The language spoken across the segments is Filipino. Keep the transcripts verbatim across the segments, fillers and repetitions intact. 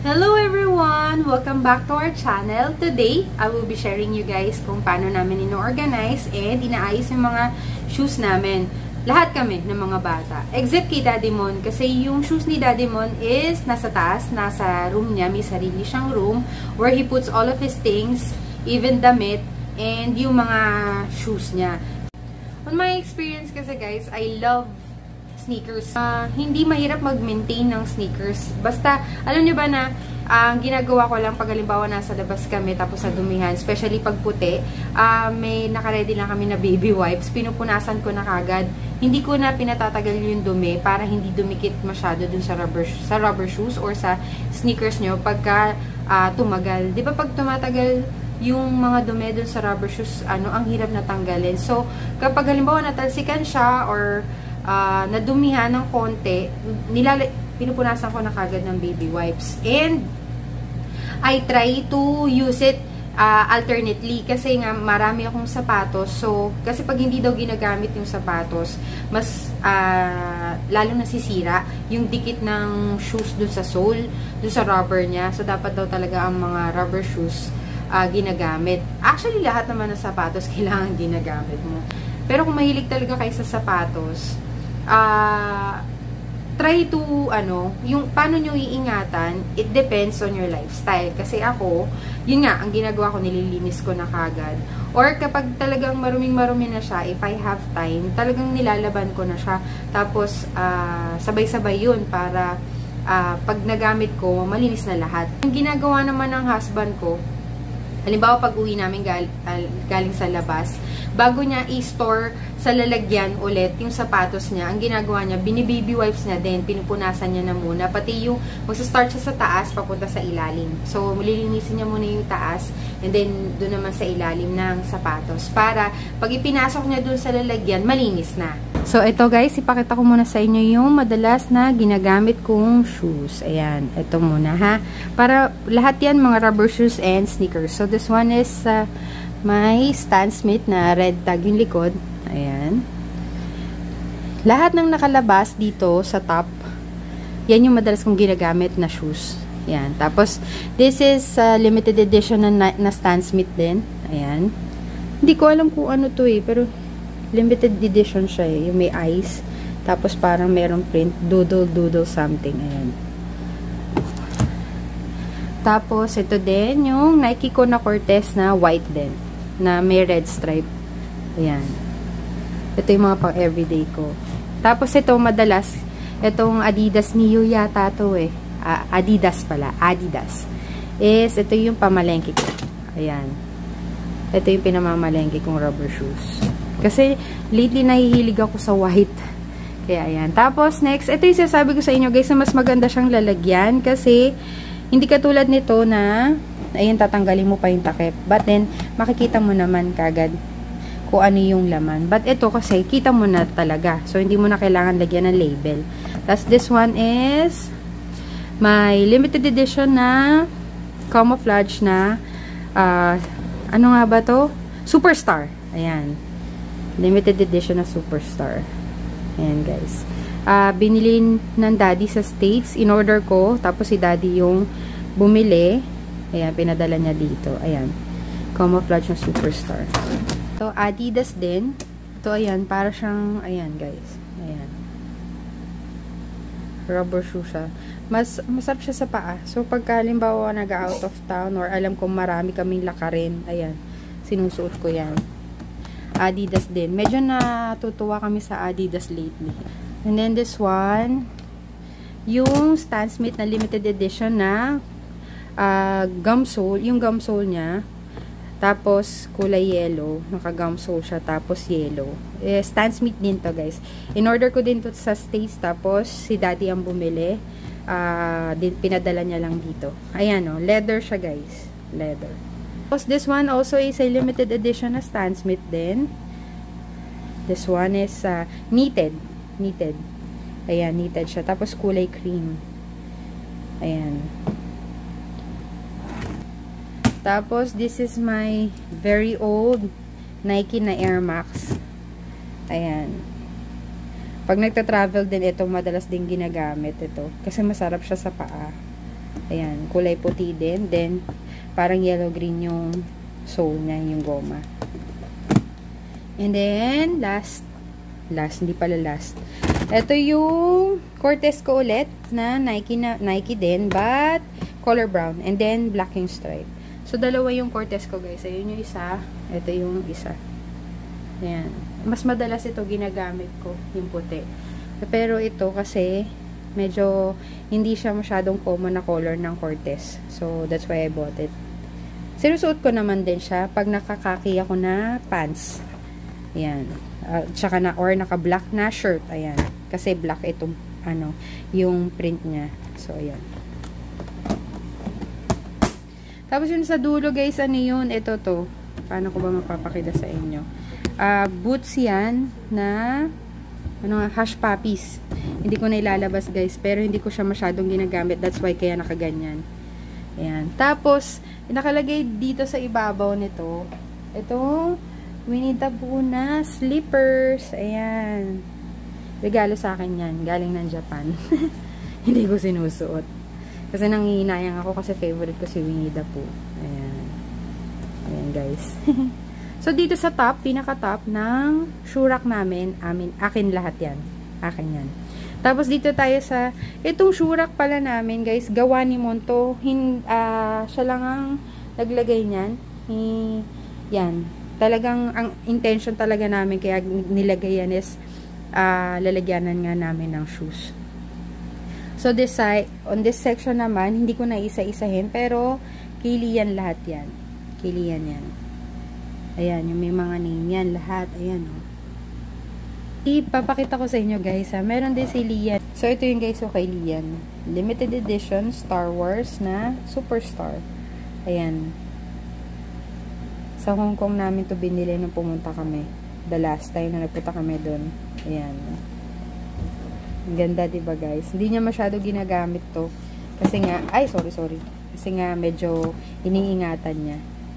Hello everyone! Welcome back to our channel. Today, I will be sharing you guys kung paano namin ino-organize and inaayos yung mga shoes namin. Lahat kami ng mga bata. Except kay Daddy Mon, kasi yung shoes ni Daddy Mon is nasa taas, nasa room niya. May sarili siyang room where he puts all of his things, even damit, and yung mga shoes niya. On my experience kasi guys, I love sneakers. Uh, hindi mahirap mag-maintain ng sneakers. Basta, alam nyo ba na, ang uh, ginagawa ko lang pag halimbawa nasa labas kami tapos sa dumihan, especially pag puti, uh, may nakaredy lang kami na baby wipes, pinupunasan ko na kagad. Hindi ko na pinatatagal yung dumi para hindi dumikit masyado dun sa rubber, sa rubber shoes or sa sneakers nyo pagka uh, tumagal. Di ba pag tumatagal yung mga dumi dun sa rubber shoes, ano, ang hirap na tanggalin. So, kapag halimbawa natalsikan siya or Uh, nadumihan ng konti, nilala pinupunasan ko na kagad ng baby wipes. And I try to use it uh, alternately kasi nga marami akong sapatos. So, kasi pag hindi daw ginagamit yung sapatos, mas uh, lalo nasisira yung dikit ng shoes dun sa sole, dun sa rubber niya. So, dapat daw talaga ang mga rubber shoes uh, ginagamit. Actually, lahat naman ng sapatos kailangan ginagamit mo. Pero kung mahilig talaga kayo sa sapatos, Uh, try to, ano, yung paano nyo iingatan, it depends on your lifestyle. Kasi ako, yun nga, ang ginagawa ko, nililinis ko na kagad. Or kapag talagang maruming-marumi na siya, if I have time, talagang nilalaban ko na siya. Tapos, uh, sabay-sabay yun para uh, pag nagamit ko, malinis na lahat. Yung ginagawa naman ng husband ko, halimbawa pag uwi namin gal galing sa labas, bago niya i-store sa lalagyan ulit yung sapatos niya, ang ginagawa niya, binibaby wipes niya din, pinupunasan niya na muna, pati yung magsa-start siya sa taas, papunta sa ilalim. So, malilinisin niya muna yung taas, and then, doon naman sa ilalim ng sapatos, para pag ipinasok niya doon sa lalagyan, malinis na. So, ito guys, ipakita ko muna sa inyo yung madalas na ginagamit kong shoes. Ayan, ito muna ha. Para lahat yan, mga rubber shoes and sneakers. So, this one is uh, my Stan Smith na red tag yung likod. Ayan. Lahat ng nakalabas dito sa top, yan yung madalas kong ginagamit na shoes. Ayan. Tapos, this is uh, limited edition na, na Stan Smith din. Ayan. Hindi ko alam kung ano to eh, pero limited edition siya eh. Yung may eyes. Tapos, parang merong print. Doodle, doodle something. Ayan. Tapos, ito din, yung Nike Kona Cortez na white din. Na may red stripe. Ayan. Ito yung mga pang everyday ko. Tapos, ito madalas, itong Adidas Neo yata to eh. Uh, Adidas pala. Adidas. Is, ito yung pamalengke ko. Ayan. Ito yung pinamamalengke kong rubber shoes. Kasi, lately nahihilig ako sa white. Kaya, ayan. Tapos, next, ito yung sasabi ko sa inyo, guys, na mas maganda siyang lalagyan. Kasi, hindi katulad nito na, ayun, tatanggalin mo pa yung takip. But then, makikita mo naman kagad kung ano yung laman. But ito kasi, kita mo na talaga. So, hindi mo na kailangan lagyan ng label. Tapos, this one is my limited edition na camouflage na uh, ano nga ba to? Superstar. Ayan. Limited edition na Superstar. Ayan, guys. Uh, binili ng daddy sa States. In-order ko. Tapos, si daddy yung bumili. Ayan, pinadala niya dito. Ayan. Camouflage na Superstar. So, Adidas din. Ito, ayan, para siyang, ayan, guys. Ayan. Rubber shoe siya. Mas, masarap siya sa paa. So, pagka, halimbawa, nag-out of town or alam kong marami kaming lakarin, ayan, sinusuot ko yan. Adidas din. Medyo natutuwa kami sa Adidas lately. And then, this one, yung Stan Smith na limited edition na uh, gum sole. Yung gum sole niya, tapos, kulay yellow. Naka-gum sole siya. Tapos, yellow. Eh, Stan Smith din to, guys. In-order ko din to sa States. Tapos, si daddy ang bumili. Uh, din, pinadala niya lang dito. Ayan, o. Oh, leather siya, guys. Leather. Tapos, this one also is a limited edition na Stan Smith din. This one is uh, knitted. Knitted. Ayan, knitted siya. Tapos, kulay cream. Ayan. Tapos, this is my very old Nike na Air Max. Ayan. Pag nagta-travel din ito, madalas din ginagamit ito. Kasi masarap siya sa paa. Ayan, kulay puti din. Then, parang yellow-green yung sole niya, yung goma. And then, last, last, hindi pala last. Ito yung Cortez ko ulit, na Nike, na, Nike din, but color brown. And then, black yung stripe. So, dalawa yung Cortez ko, guys. Ayun yung isa. Ito yung isa. Ayan. Mas madalas ito ginagamit ko, yung puti. Pero ito kasi, medyo hindi siya masyadong common na color ng Cortez. So, that's why I bought it. Sinusuot ko naman din siya pag nakakaki ako na pants. Ayan. Uh, tsaka na, or naka-black na shirt. Ayan. Kasi black itong, ano, yung print niya. So, ayan. Tapos yun sa dulo, guys, ano yun? Ito to. Paano ko ba mapapakita sa inyo? Uh, boots yan na ano nga, hush puppies. Hindi ko na ilalabas, guys, pero hindi ko siya masyadong ginagamit. That's why kaya nakaganyan. Ayan. Tapos, nakalagay dito sa ibabaw nito, itong Winnie the Pooh na slippers. Ayan. Regalo sa akin yan. Galing ng Japan. Hindi ko sinusuot. Kasi nangihinayang ako kasi favorite ko si Winnie the Pooh. Ayan. Ayan, guys. So, dito sa top, pinaka-top ng shoe rack namin, amin, akin lahat yan. Akin yan. Tapos, dito tayo sa, itong shoe rack pala namin, guys, gawa ni Monto. Hin, uh, siya lang ang naglagay niyan. Hi, yan. Talagang, ang intention talaga namin, kaya nilagay yan is, uh, lalagyanan nga namin ng shoes. So, this side, on this section naman, hindi ko na isa-isahin, pero, kilian lahat yan. Kilian yan. Ayan, yung may mga name yan, lahat. Ayan, o. Oh. Ipapakita ko sa inyo, guys, ha. Meron din si Lian. So, ito yung, guys, o kay Lian. Limited edition Star Wars na Superstar. Ayan. Sa Hong Kong namin to binili nung pumunta kami. The last time na nagpunta kami doon. Ayan. Ang ganda, diba, guys? Hindi niya masyado ginagamit to. Kasi nga, ay, sorry, sorry. Kasi nga, medyo iniingatan niya.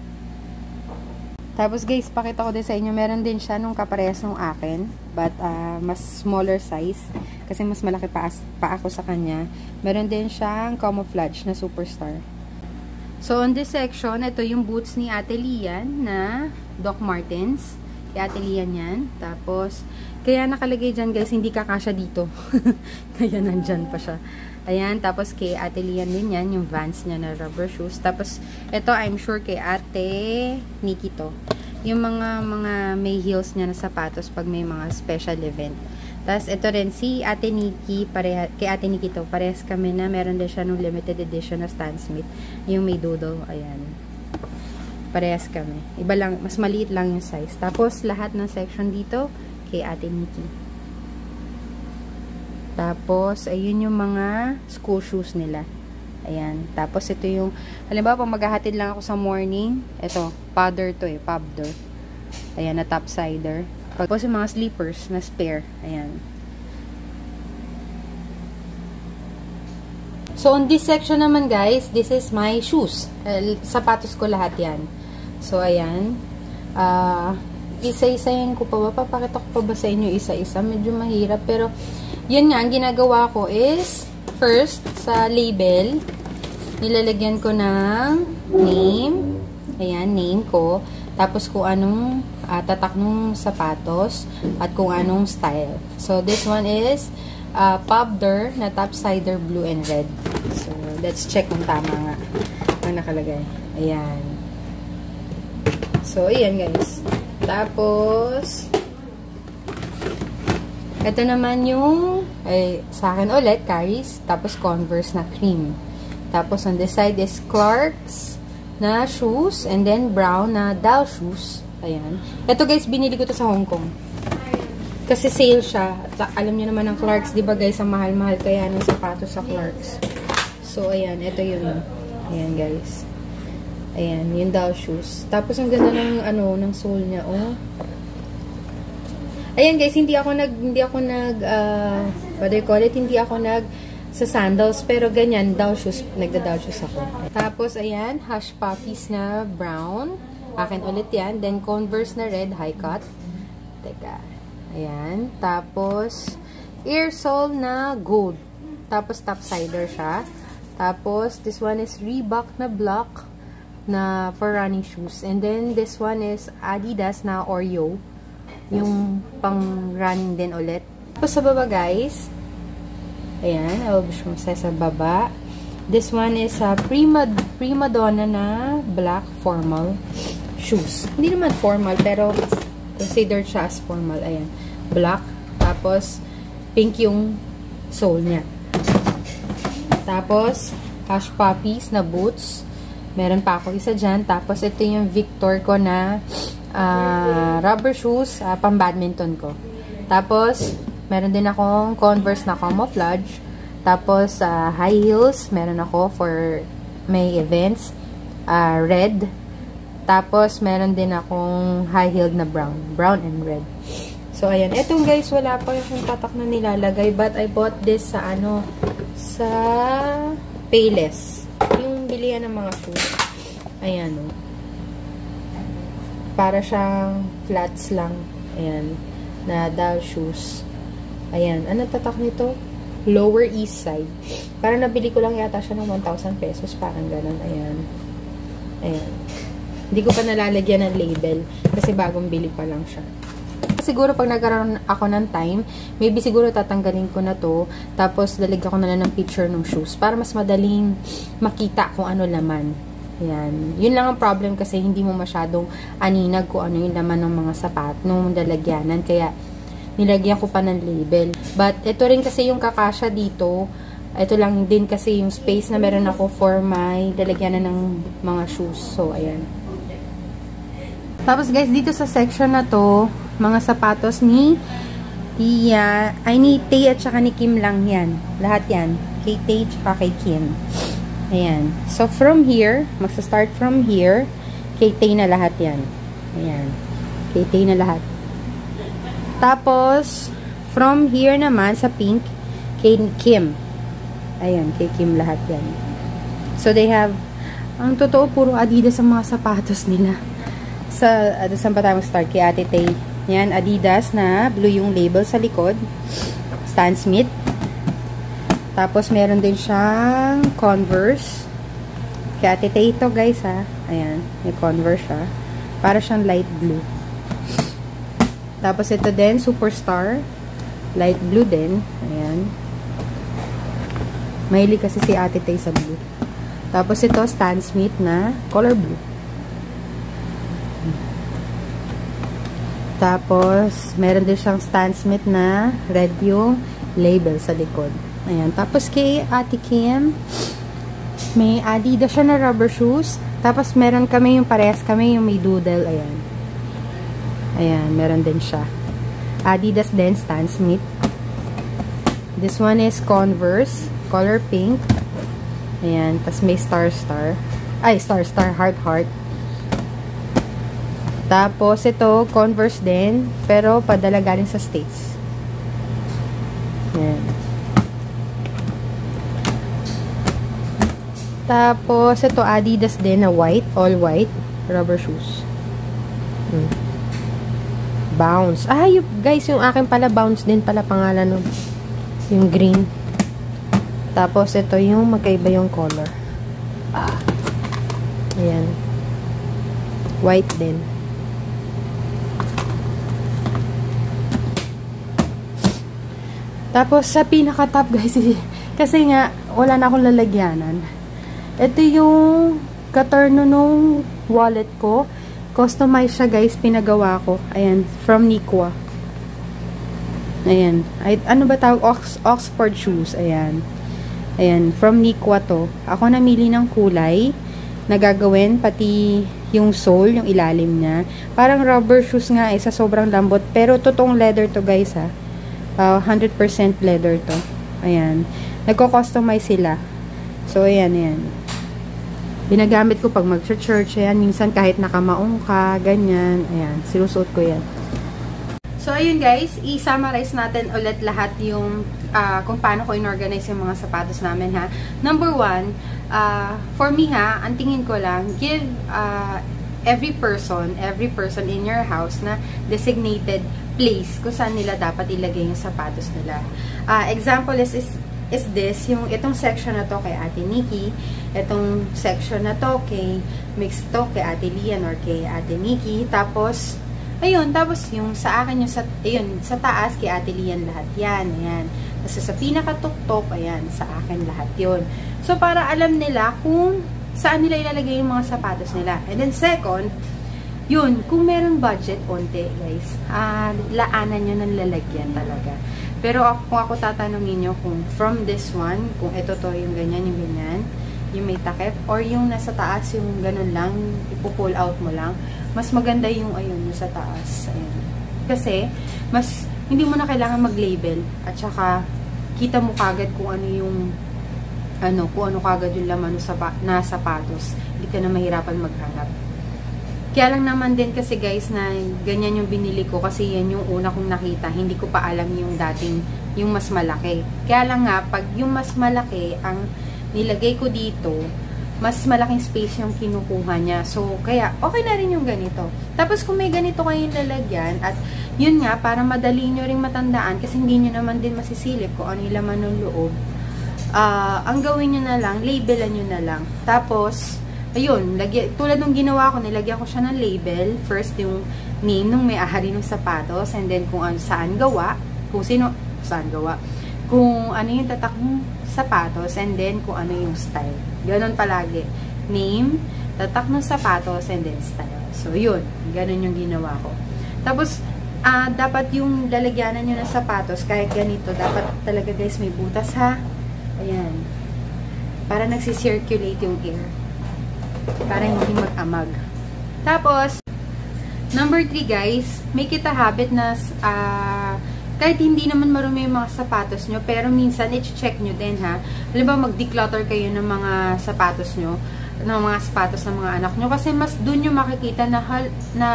Tapos, guys, pakita ko din sa inyo, meron din siya nung kaparehas nung akin, but uh, mas smaller size, kasi mas malaki pa, pa ako sa kanya. Meron din siyang camouflage na Superstar. So, on this section, ito yung boots ni Ate Lian na Doc Martens. Kay Ate Lian yan. Tapos, kaya nakalagay dyan, guys, hindi kakasya dito. Kaya nandyan pa siya. Ayan, tapos kay Ate Lian din yan, yung Vans niya na rubber shoes. Tapos, ito, I'm sure kay Ate Nikki to. Yung mga, mga may heels niya na sapatos pag may mga special event. Tapos, ito rin, si Ate Nikki, pareha, kay Ate Nikki to, parehas kami na meron din siya nung limited edition na Stan Smith. Yung may doodle, ayan. Parehas kami. Iba lang, mas maliit lang yung size. Tapos, lahat ng section dito, kay Ate Nikki. Tapos, ayun yung mga school shoes nila. Ayan. Tapos, ito yung, halimbawa, pag maghahatid lang ako sa morning, ito, powder to eh, powder. Ayan, na topsider. Tapos, yung mga slippers na spare. Ayan. So, on this section naman, guys, this is my shoes. Uh, sapatos ko lahat yan. So, ayan. Ah, uh, isa-isayin ko pa ba? Papakita ko pa ba sa inyo isa-isa? Medyo mahirap, pero yun nga, ang ginagawa ko is, first, sa label, nilalagyan ko ng name. Ayan, name ko. Tapos, kung anong uh, tatak ng sapatos at kung anong style. So, this one is uh, powder na topsider blue and red. So, let's check kung tama nga ang nakalagay. Ayan. So, ayan, guys. Tapos, ito naman yung, ay, sa akin ulit, Caris. Tapos, Converse na cream. Tapos, on this side is Clarks na shoes. And then, brown na Dow shoes. Ayan. Ito, guys, binili ko to sa Hong Kong. Kasi sale siya. At alam niyo naman ang Clarks, di ba, guys, ang mahal-mahal kaya ng sapatos sa Clarks. So, ayan. Ito yun. Ayan, guys. Ayan. Yung Dow shoes. Tapos, ang ganda ng, ano, ng sole niya, oh. Ayan, guys, hindi ako nag, hindi ako nag, uh, what do you call it? Hindi ako nag, sa sandals, pero ganyan, Dow shoes, nagda-Dow shoes ako. Tapos, ayan, hush puppies na brown. Akin ulit yan. Then, Converse na red, high cut. Teka. Ayan. Tapos, ear sole na gold. Tapos, topsider siya. Tapos, this one is Reebok na block na for running shoes. And then, this one is Adidas na Oreo. Yung pang running din ulit. Tapos sa baba, guys. Ayan, I will show sa baba. This one is uh, Prima, Prima Donna na black formal shoes. Hindi naman formal, pero considered siya as formal. Ayan, black. Tapos, pink yung sole niya. Tapos, Hush Puppies na boots. Meron pa ako isa dyan. Tapos, ito yung Victor ko na uh, rubber shoes, uh, pang badminton ko. Tapos, meron din akong Converse na camouflage. Tapos, uh, high heels, meron ako for may events. Uh, red. Tapos, meron din akong high-heeled na brown. Brown and red. So, ayan. Etong guys, wala pa yung tatak na nilalagay. But, I bought this sa ano, sa Payless. Yung bilihan ng mga shoes. Ayan, o. Oh. Para siyang flats lang. Ayan. Na doll shoes. Ayan. Anong tatak nito? Lower East Side. Parang nabili ko lang yata siya ng one thousand pesos. Parang ganun. Ayan. Ayan. Hindi ko pa nalalagyan ng label. Kasi bagong bili pa lang siya. Siguro pag nagkaroon ako ng time, maybe siguro tatanggalin ko na to. Tapos lalagyan ko na lang ng picture ng shoes. Para mas madaling makita kung ano laman. Ayan. Yun lang ang problem kasi hindi mo masyadong aninag kung ano yung laman ng mga sapat nung lalagyanan. Kaya nilagyan ko pa ng label. But, ito rin kasi yung kakasya dito. Ito lang din kasi yung space na meron ako for my lalagyanan ng mga shoes. So, ayan. Tapos, guys, dito sa section na to, mga sapatos ni Tia, ay ni Tay at saka ni Kim lang yan. Lahat yan. Kay Tay at saka kay Kim. Ayan. So, from here, magsa-start from here, kay Tay na lahat yan. Ayan. Kay Tay na lahat. Tapos, from here naman, sa pink, kay Kim. Ayan, kay Kim lahat yan. So, they have, ang totoo, puro Adidas ang mga sapatos nila. Sa, ano, saan pa tayo start? Kay Ate Tay. Yan, Adidas na blue yung label sa likod. Stan Smith. Tapos, meron din siyang Converse. Kay Ate Tay ito, guys, ha. Ayan, may Converse siya. Para siyang light blue. Tapos, ito din, Superstar. Light blue din. Ayan. Mahilig kasi si Ate Tay sa blue. Tapos, ito, Stan Smith na color blue. Tapos, meron din siyang Stan Smith na red yung label sa likod. Ayan. Tapos, kay Ate Kim, may Adidas siya na rubber shoes. Tapos, meron kami yung parehas kami, yung may doodle. Ayan. Ayan, meron din siya. Adidas din, Stan Smith. This one is Converse, color pink. Ayan, tapos may star-star. Ay, star-star, heart-heart. Tapos, ito, Converse din, pero padala galing sa States. Ayan. Tapos, ito, Adidas din na white, all white, rubber shoes. Hmm. Bounce. Ah, yung, guys, yung akin pala, Bounce din pala pangalan nun. Yung green. Tapos, ito yung magkaiba yung color. Ah. Ayan. White din. Tapos, sa pinaka-top, guys, kasi nga, wala na akong lalagyanan. Ito yung katorno nung wallet ko. Customize siya, guys. Pinagawa ko. Ayan. From Nikwa. Ayan. Ay, ano ba tawag? Ox Oxford shoes. Ayan. Ayan. From Nikwa to. Ako namili ng kulay na gagawin. Pati yung sole, yung ilalim niya. Parang rubber shoes nga eh. Sa sobrang lambot. Pero totoong leather to, guys, ha. Uh, one hundred percent leather to. Ayan. Nagko-customize sila. So, ayan, ayan. Binagamit ko pag mag-church, ayan, minsan kahit nakamaong ka, ganyan, ayan, sinusuot ko yan. So, ayun guys, i-summarize natin ulit lahat yung uh, kung paano ko in-organize yung mga sapatos namin, ha. Number one, uh, for me, ha, ang tingin ko lang, give uh, every person, every person in your house na designated place kung saan nila dapat ilagay yung sapatos nila. Uh, example is, is is this, yung itong section na to kay Ate Nikki, itong section na to kay mixed to kay Ate Lian or kay Ate Nikki, tapos ayun, tapos yung sa akin yung sa, ayun, sa taas kay Ate Lian lahat yan, ayan. Kasi sa pinakatuktok, ayan, sa akin lahat yun. So para alam nila kung saan nila ilalagay yung mga sapatos nila. And then second, yun, kung meron budget onte, guys, uh, laanan nyo ng lalagyan talaga. Pero ako, kung ako tatanungin nyo kung from this one, kung ito to yung ganyan, yung ganyan, yung may takip, or yung nasa taas, yung ganun lang, ipo-pull out mo lang, mas maganda yung ayun, yung sa taas. Ayun. Kasi, mas, hindi mo na kailangan mag-label, at saka, kita mo kagad kung ano yung, ano, kung ano kagad yung laman na sapatos. Hindi ka na mahirapan maghanap. Kaya lang naman din kasi guys na ganyan yung binili ko kasi yan yung una kong nakita. Hindi ko pa alam yung dating, yung mas malaki. Kaya lang nga, pag yung mas malaki, ang nilagay ko dito, mas malaking space yung kinukuha niya. So, kaya okay na rin yung ganito. Tapos kung may ganito kayong lalagyan, at yun nga, para madali nyo rin matandaan, kasi hindi nyo naman din masisilip kung ano yung laman ng loob, uh, ang gawin nyo na lang, labelan nyo na lang. Tapos, ayun, lagyan, tulad nung ginawa ko, nilagyan ko siya ng label. First, yung name nung may-ari ng sapatos, and then kung ano, saan gawa, kung sino, saan gawa, kung ano yung tatak ng sapatos, and then kung ano yung style. Ganon palagi. Name, tatak ng sapatos, and then style. So, yun. Ganon yung ginawa ko. Tapos, uh, dapat yung lalagyanan nyo ng sapatos, kahit ganito, dapat talaga guys may butas ha. Ayan. Para nagsisirculate yung air. Para hindi mag-amag. Tapos, number three guys, make it a habit na uh, kahit hindi naman marumi yung mga sapatos nyo, pero minsan i-check nyo din ha. Halimbawa mag-declutter kayo ng mga sapatos nyo, ng mga sapatos ng mga anak nyo, kasi mas dun nyo makikita na, na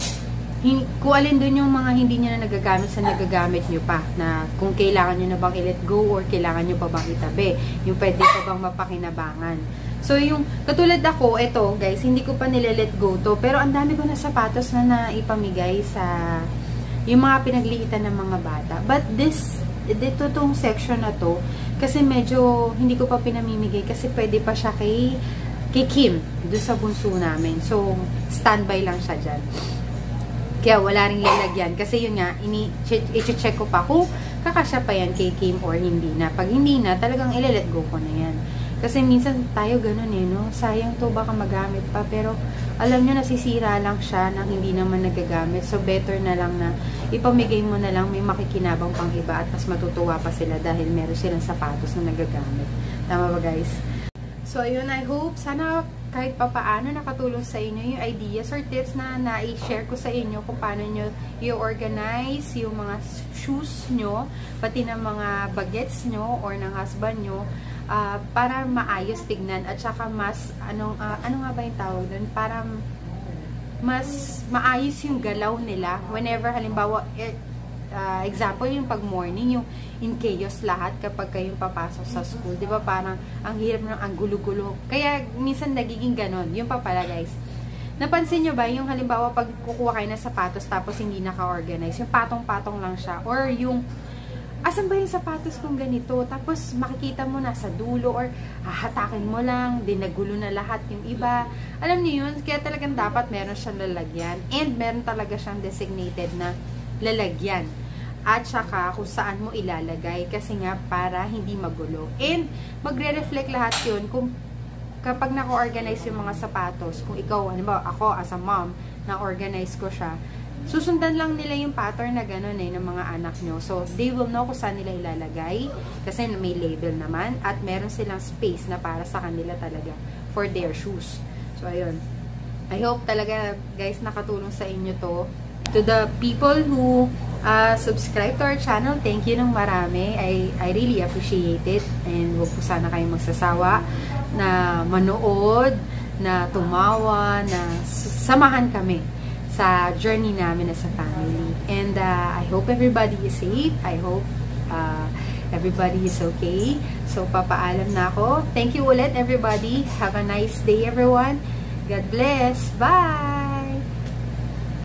kung alin dun yung mga hindi nyo na nagagamit sa nagagamit nyo pa, na kung kailangan nyo na bang i-let go or kailangan nyo pa bang itabi, yung pwede pa bang mapakinabangan. So, yung, katulad ako, ito, guys, hindi ko pa nile-let go to. Pero, ang dami ko na sapatos na naipamigay sa, yung mga pinagliitan ng mga bata. But, this, dito tong section na to, kasi medyo, hindi ko pa pinamimigay, kasi pwede pa siya kay, kay Kim, doon sa bunso namin. So, standby lang siya dyan. Kaya, wala ring lalagyan. Kasi, yun nga, i-check ko pa kung kakasya pa yan kay Kim or hindi na. Pag hindi na, talagang ile-let go ko na yan. Kasi minsan tayo ganun eh, no? Sayang to, baka magamit pa. Pero, alam nyo, nasisira lang siya nang hindi naman nagagamit. So, better na lang na ipamigay mo na lang, may makikinabang pang iba at mas matutuwa pa sila dahil meron silang sapatos na nagagamit. Tama ba, guys? So, ayun, I hope, sana kahit papaano nakatulong sa inyo yung ideas or tips na na-share ko sa inyo kung paano nyo i-organize yung mga shoes nyo, pati ng mga bagets nyo or ng husband nyo, Uh, para maayos tignan at saka mas anong uh, ano nga ba yung tawag doon, para mas maayos yung galaw nila whenever halimbawa eh, uh, example yung pag morning yung in chaos lahat kapag kayong papasok sa school, di ba parang ang hirap ng ang gulo-gulo, kaya minsan nagiging ganon yung pa pala guys. Napansin nyo ba yung halimbawa pag kukuha kayo ng sapatos tapos hindi naka-organize, yung patong-patong lang siya, or yung asan ba yung sapatos kung ganito? Tapos makikita mo nasa dulo or hahatakin mo lang, din nagulo na lahat yung iba. Alam niyo yun, kaya talagang dapat meron siyang lalagyan and meron talaga siyang designated na lalagyan. At saka kung saan mo ilalagay kasi nga para hindi magulo. And magre-reflect lahat yun kung kapag naka-organize yung mga sapatos, kung ikaw, halimbawa ako as a mom, na-organize ko siya, susundan lang nila yung pattern na gano'n eh, ng mga anak nyo. So, they will know kung saan nila ilalagay kasi may label naman at meron silang space na para sa kanila talaga for their shoes. So, ayun. I hope talaga, guys, nakatulong sa inyo to. To the people who uh, subscribe to our channel, thank you ng marami. I, I really appreciate it. And huwag po sana kayong magsasawa na manood, na tumawa, na samahan kami sa journey namin as a family. And uh, I hope everybody is safe. I hope uh, everybody is okay. So, papaalam na ako. Thank you ulit, everybody. Have a nice day, everyone. God bless. Bye!